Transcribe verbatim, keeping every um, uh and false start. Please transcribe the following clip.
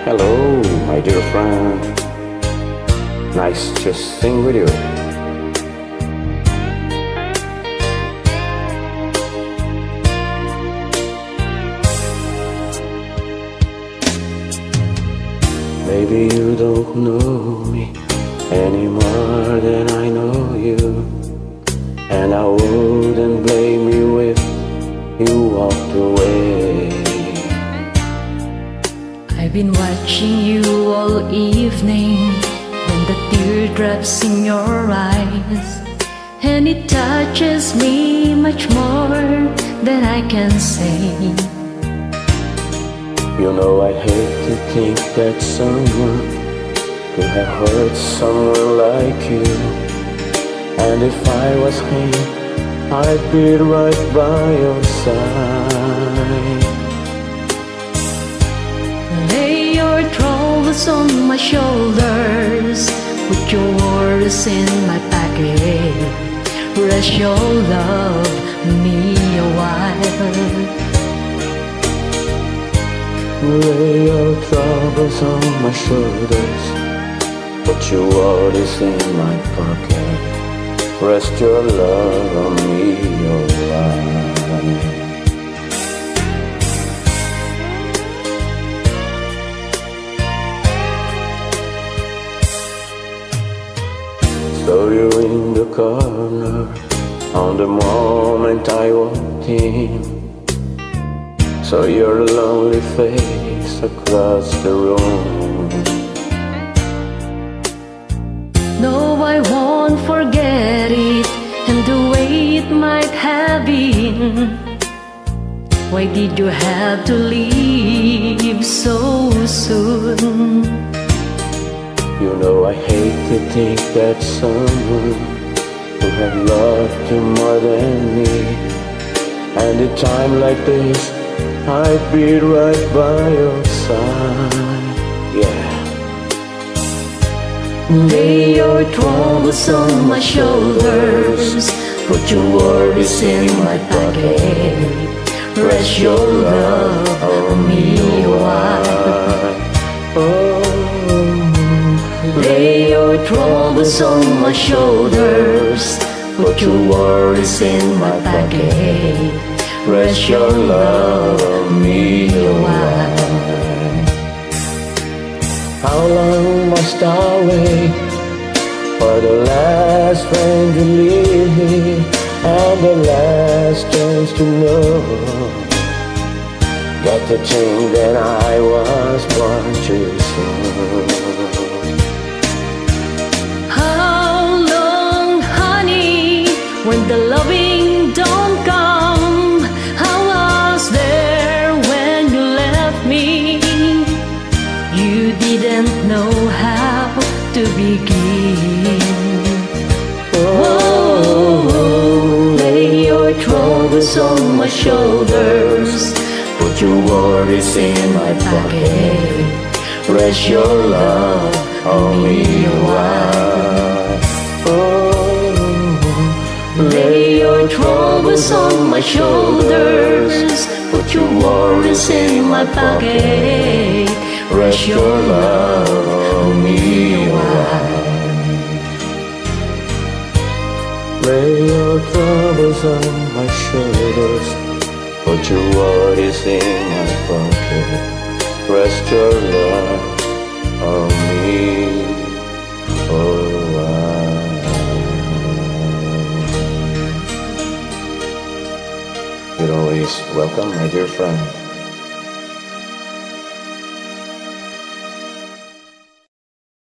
Hello, my dear friend. Nice to sing with you. Maybe you don't know me any more than I know you, and I wouldn't blame you if you walked away. I've been watching you all evening, and the teardrops in your eyes, and it touches me much more than I can say. You know I hate to think that someone could have hurt someone like you, and if I was him, I'd be right by your side. Lay your troubles on my shoulders, put your worries in my pocket, rest your love me a while. Lay your troubles on my shoulders, put your worries in my pocket, rest your love on me a while. Saw you in the corner on the moment I walked in, saw your lonely face across the room. No, I won't forget it, and the way it might have been. Why did you have to leave so soon? You know I hate to think that someone who had loved you more than me, and a time like this I'd be right by your side, yeah. Lay your troubles on my shoulders, put your worries in my pocket, rest your love on me a while. Oh, lay your troubles on my shoulders, put your worries in my pocket, rest your love on me a while. How long must I wait for the last friend to leave me, and the last chance to know that the thing that I was born too soon? How long, honey, when the loving don't come? I was there when you left me. You didn't know how to begin. Oh, lay your troubles on my shoulders, put your worries in my pocket, rest your love on me a while. Oh, lay your troubles on my shoulders, put your worries in my pocket, rest your love on me a while. Lay your troubles on my shoulders, put your worries in my pocket, rest your love on me a while. You're always welcome, my dear friend.